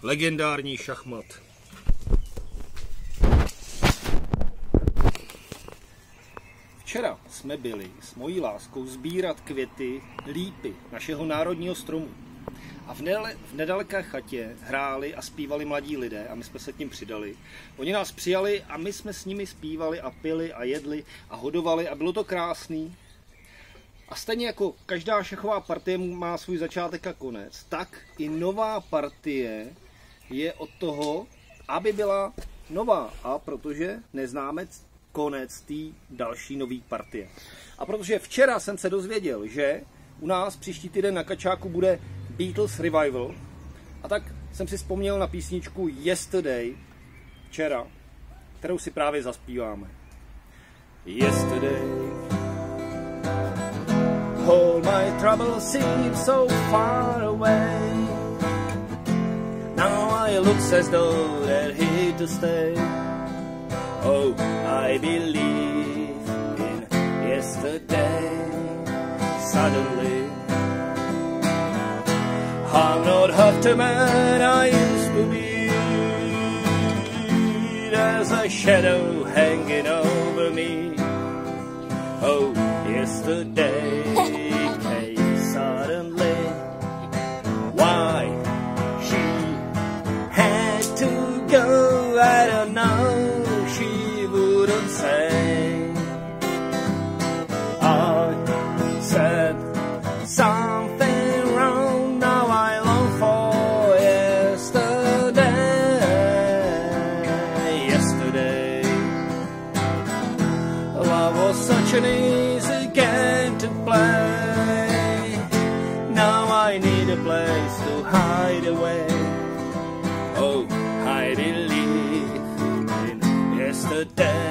Legendární šachmat. Včera jsme byli s mojí láskou sbírat květy lípy, našeho národního stromu. A v nedaleké chatě hráli a zpívali mladí lidé a my jsme se k nim přidali. Oni nás přijali a my jsme s nimi zpívali a pili a jedli a hodovali a bylo to krásný. A stejně jako každá šachová partie má svůj začátek a konec, tak i nová partie je od toho, aby byla nová. A protože neznáme konec té další nové partie. A protože včera jsem se dozvěděl, že u nás příští týden na Kačáku bude Beatles Revival, a tak jsem si vzpomněl na písničku Yesterday, včera, kterou si právě zaspíváme. Yesterday, all my troubles seem so far away. Now I look as though they're here to stay. Oh, I believe in yesterday. Suddenly I'm not half the man I used to be. There's a shadow hanging over me. Oh, yesterday came suddenly. Why she had to go, I don't know. She wouldn't say. I said something wrong. Now I long for yesterday. Yesterday, love was such an easy game to play. Now I need a place to hide away. Oh, I believe in yesterday.